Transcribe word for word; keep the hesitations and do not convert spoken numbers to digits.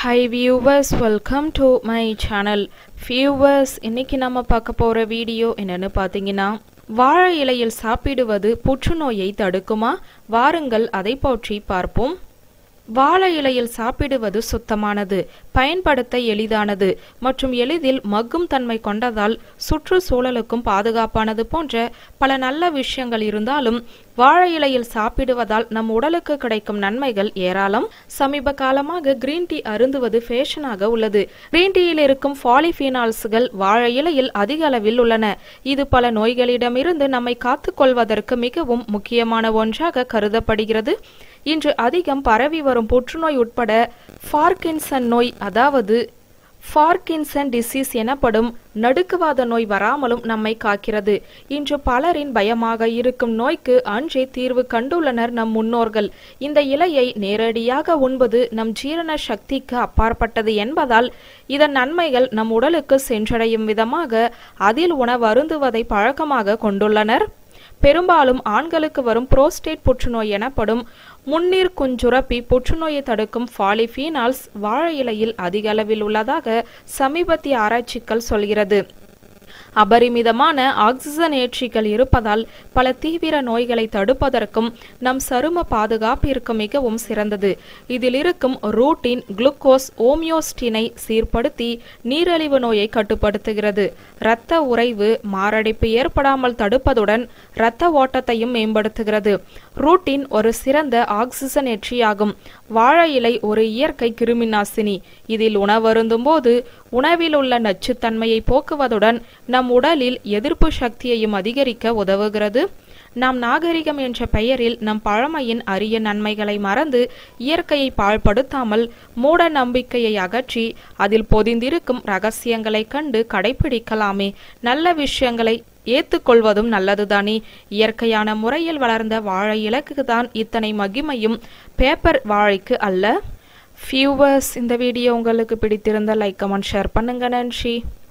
Hi viewers, welcome to my channel. Viewers, இன்னைக்கு நம்ம பார்க்க போற வீடியோ என்னன்னு பாத்தீங்கன்னா, வாழை இலையில் சாப்பிடுவது புற்றுநோயை தடுக்குமா? வாருங்கள் அதை பற்றி பார்ப்போம். வாழை இலையில் சாப்பிடுவது சுத்தமானது, பயன்படுத்த எளிதானது மற்றும் எளிதில் மக்கும் தன்மை கொண்டதால் சுற்றுச்சூழலுக்கும் பாதுகாப்பானது போன்ற பல நல்ல விஷயங்கள் இருந்தாலும் வாழை இலையில் சாப்பிடுவதால் நம் உடலுக்கு கிடைக்கும் நன்மைகள் ஏராளம். சமீப காலமாக கிரீன் டீ அருந்துவது ஃபேஷனாக உள்ளது. கிரீன் டீயில் இருக்கும் பாலிஃபீனால்ஸ்கள் வாழை இலையில் அதிக அளவில் உள்ளன. இது பல நோய்களிடமிருந்து நம்மை காத்துக்கொள்வதற்கு மிகவும் முக்கியமான ஒன்றாக கருதப்படுகிறது. இன்று அதிகம் பரவி வரும் புற்றுநோய் உட்பட பார்க்கின்சன் நோய், அதாவது பார்க்கின்சன் டிசீஸ் எனப்படும் நடுக்குவாத நோய் வராமலும் நம்மை காக்கிறது. இன்று பலரின் பயமாக இருக்கும் நோய்க்கு அன்றே தீர்வு கண்டுள்ளனர் நம் முன்னோர்கள். இந்த இலையை நேரடியாக உண்பது நம் ஜீரண சக்திக்கு அப்பாற்பட்டது என்பதால் இதன் நன்மைகள் நம் உடலுக்கு சென்றடையும் விதமாக அதில் உணவு அருந்துவதை பழக்கமாக கொண்டுள்ளனர். பெரும்பாலும் ஆண்களுக்கு வரும் புரோஸ்டேட் புற்றுநோய் எனப்படும் முன்னீர் குஞ்சுரப்பி புற்றுநோயை தடுக்கும் பாலிஃபீனால்ஸ் வாழை இலையில் அதிக அளவில் உள்ளதாக சமீபத்திய ஆராய்ச்சிகள் சொல்கிறது. அபரிமிதமான ஆக்சிஜன் ஏற்றிகள் இருப்பதால் பல தீவிர நோய்களை தடுப்பதற்கும் நம் சரும பாதுகாப்பிற்கு மிகவும் சிறந்தது. இதில் இருக்கும் ரூட்டின் குளுக்கோஸ் ஓமியோஸ்டினை சீர்படுத்தி நீரிழிவு நோயை கட்டுப்படுத்துகிறது. இரத்த உறைவு மாரடைப்பு ஏற்படாமல் தடுப்பதுடன் இரத்த ஓட்டத்தையும் மேம்படுத்துகிறது. ரூட்டின் ஒரு சிறந்த ஆக்சிஜன் ஏற்றியாகும். வாழை இலை ஒரு இயற்கை கிருமிநாசினி. இதில் உணவருந்தும் போது உணவில் உள்ள நச்சுத்தன்மையை போக்குவதுடன் நம் உடலில் எதிர்ப்பு சக்தியையும் அதிகரிக்க உதவுகிறது. நாம் நாகரிகம் என்ற பெயரில் நம் பழமையின் அரிய நன்மைகளை மறந்து இயற்கையை பாழ்படுத்தாமல் மூட நம்பிக்கையை அகற்றி அதில் பொதிந்திருக்கும் ரகசியங்களை கண்டு கடைபிடிக்கலாமே. நல்ல விஷயங்களை ஏத்துக்கொள்வதும் நல்லதுதானே. இயற்கையான முறையில் வளர்ந்த வாழை இலைக்கு தான் இத்தனை மகிமையும், பேப்பர் வாழைக்கு அல்ல. வியூவர்ஸ், இந்த வீடியோ உங்களுக்கு பிடித்திருந்தால் லைக் கமெண்ட் ஷேர் பண்ணுங்க. நன்றி.